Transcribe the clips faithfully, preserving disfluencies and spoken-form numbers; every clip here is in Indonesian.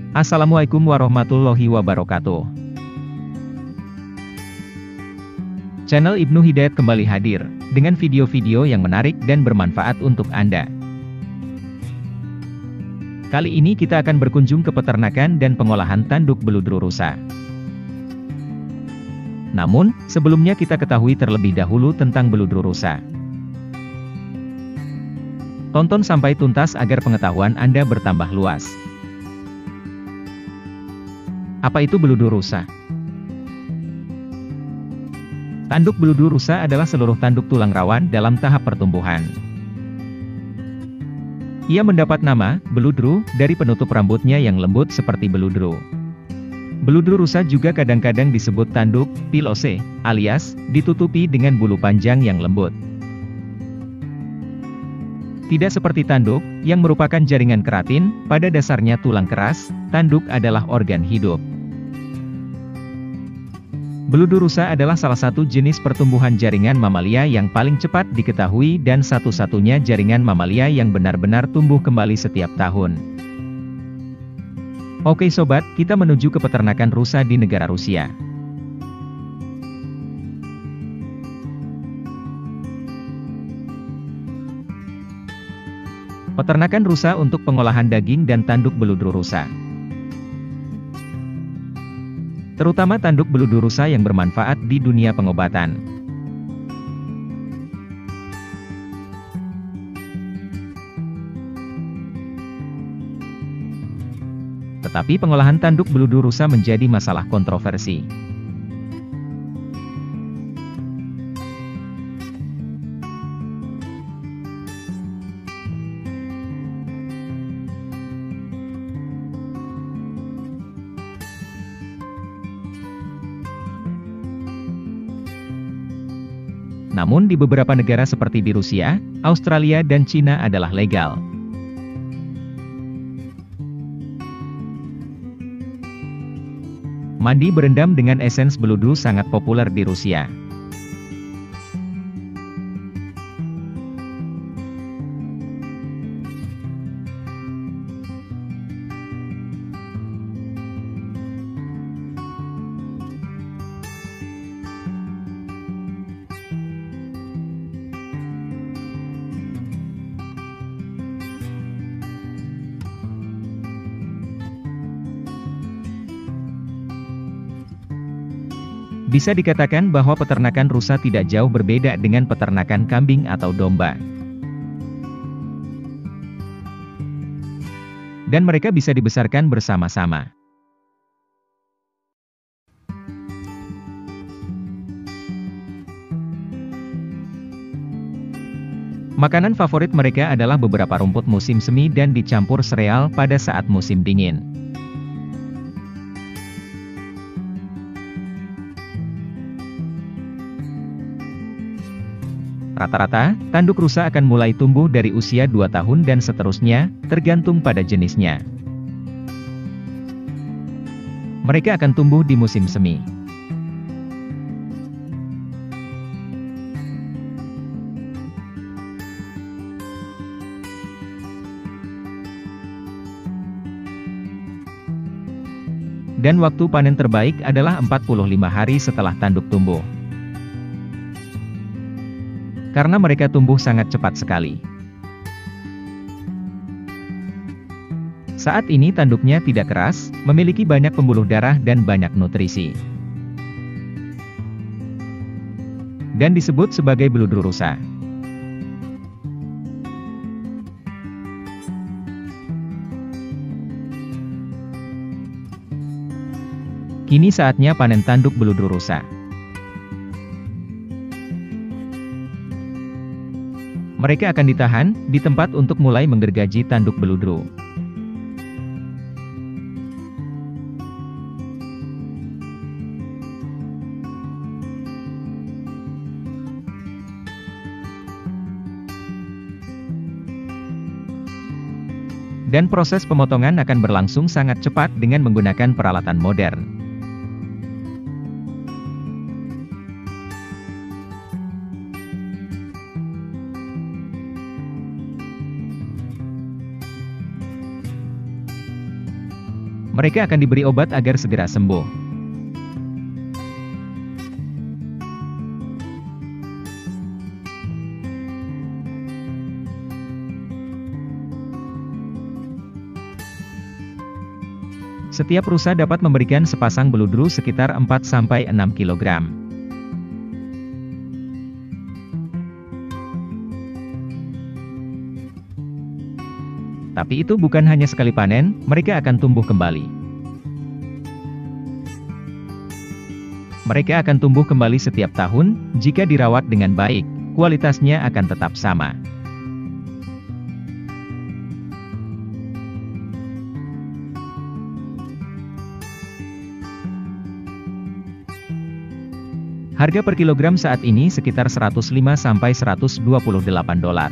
Assalamualaikum warahmatullahi wabarakatuh. Channel Ibnu Hidayat kembali hadir, dengan video-video yang menarik dan bermanfaat untuk Anda. Kali ini kita akan berkunjung ke peternakan dan pengolahan tanduk beludru rusa. Namun, sebelumnya kita ketahui terlebih dahulu tentang beludru rusa. Tonton sampai tuntas agar pengetahuan Anda bertambah luas. Apa itu beludru rusa? Tanduk beludru rusa adalah seluruh tanduk tulang rawan dalam tahap pertumbuhan. Ia mendapat nama, beludru, dari penutup rambutnya yang lembut seperti beludru. Beludru rusa juga kadang-kadang disebut tanduk, pilose, alias, ditutupi dengan bulu panjang yang lembut. Tidak seperti tanduk, yang merupakan jaringan keratin, pada dasarnya tulang keras, tanduk adalah organ hidup. Beludru rusa adalah salah satu jenis pertumbuhan jaringan mamalia yang paling cepat diketahui dan satu-satunya jaringan mamalia yang benar-benar tumbuh kembali setiap tahun. Oke sobat, kita menuju ke peternakan rusa di negara Rusia. Peternakan rusa untuk pengolahan daging dan tanduk beludru rusa. Terutama tanduk beludru rusa yang bermanfaat di dunia pengobatan. Tetapi pengolahan tanduk beludru rusa menjadi masalah kontroversi. Namun di beberapa negara seperti di Rusia, Australia dan Cina adalah legal. Mandi berendam dengan esens beludru sangat populer di Rusia. Bisa dikatakan bahwa peternakan rusa tidak jauh berbeda dengan peternakan kambing atau domba. Dan mereka bisa dibesarkan bersama-sama. Makanan favorit mereka adalah beberapa rumput musim semi dan dicampur sereal pada saat musim dingin. Rata-rata, tanduk rusa akan mulai tumbuh dari usia dua tahun dan seterusnya, tergantung pada jenisnya. Mereka akan tumbuh di musim semi. Dan waktu panen terbaik adalah empat puluh lima hari setelah tanduk tumbuh. Karena mereka tumbuh sangat cepat sekali. Saat ini tanduknya tidak keras, memiliki banyak pembuluh darah dan banyak nutrisi. Dan disebut sebagai beludru rusa. Kini saatnya panen tanduk beludru rusa. Mereka akan ditahan di tempat untuk mulai menggergaji tanduk beludru. Dan proses pemotongan akan berlangsung sangat cepat dengan menggunakan peralatan modern. Mereka akan diberi obat agar segera sembuh. Setiap rusa dapat memberikan sepasang beludru sekitar empat sampai enam kilogram. Tapi itu bukan hanya sekali panen, mereka akan tumbuh kembali. Mereka akan tumbuh kembali setiap tahun, jika dirawat dengan baik, kualitasnya akan tetap sama. Harga per kilogram saat ini sekitar seratus lima sampai seratus dua puluh delapan dolar.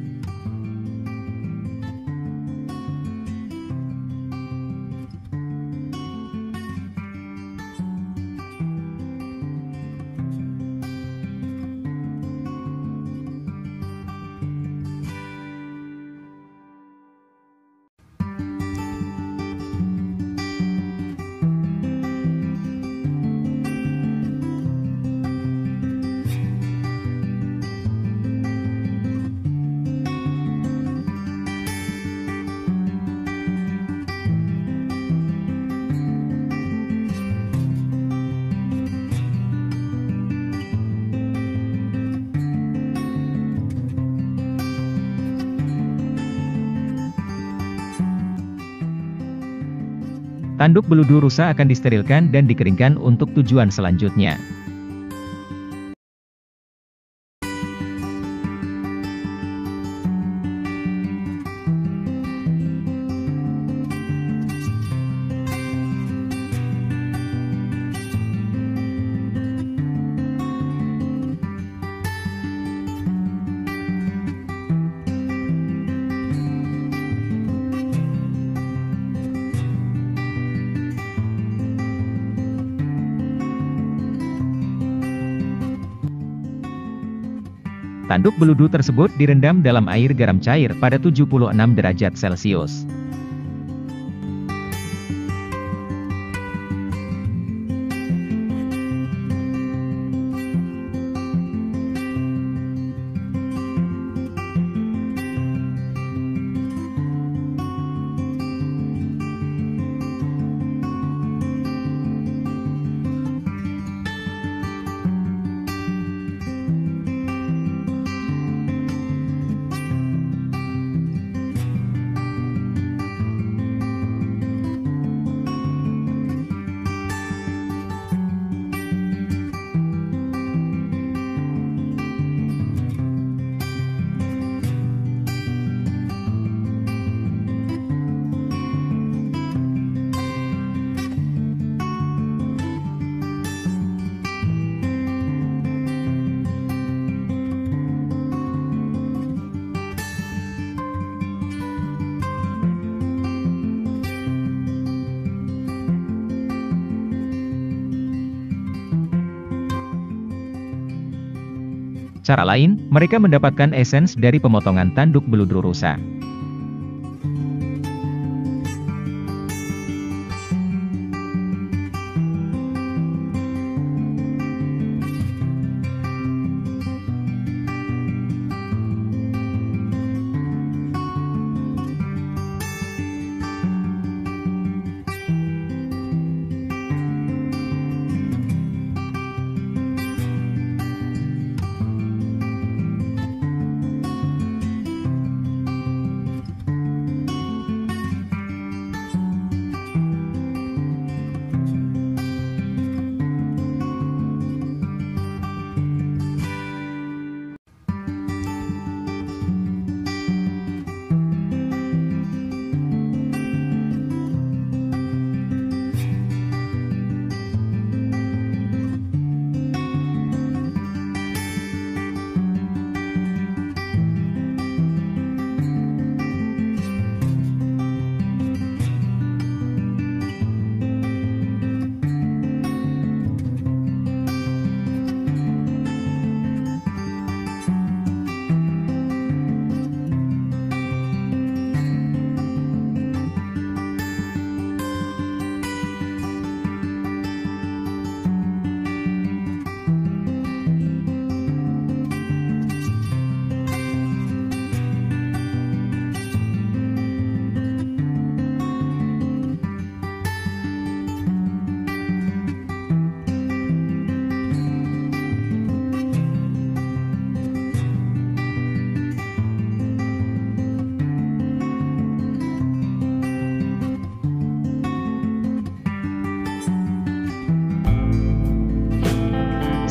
Tanduk beludu rusa akan disterilkan dan dikeringkan untuk tujuan selanjutnya. Tanduk beludu tersebut direndam dalam air garam cair pada tujuh puluh enam derajat Celcius. Cara lain, mereka mendapatkan esens dari pemotongan tanduk beludu rusa.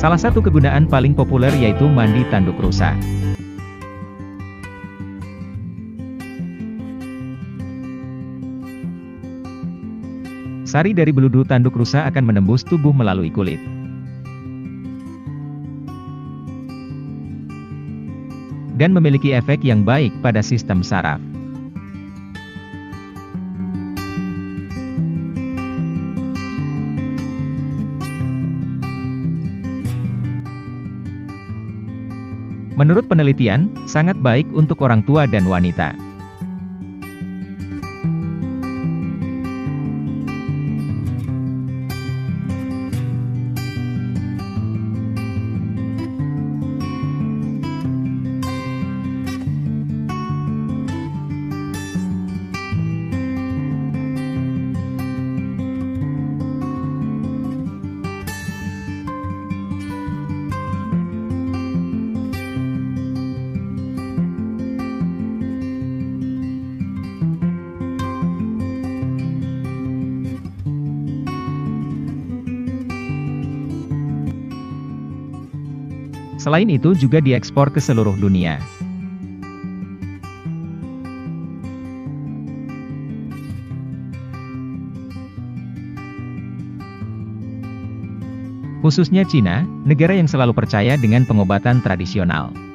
Salah satu kegunaan paling populer yaitu mandi tanduk rusa. Sari dari beludru tanduk rusa akan menembus tubuh melalui kulit. Dan memiliki efek yang baik pada sistem saraf. Menurut penelitian, sangat baik untuk orang tua dan wanita. Selain itu juga diekspor ke seluruh dunia. Khususnya Cina, negara yang selalu percaya dengan pengobatan tradisional.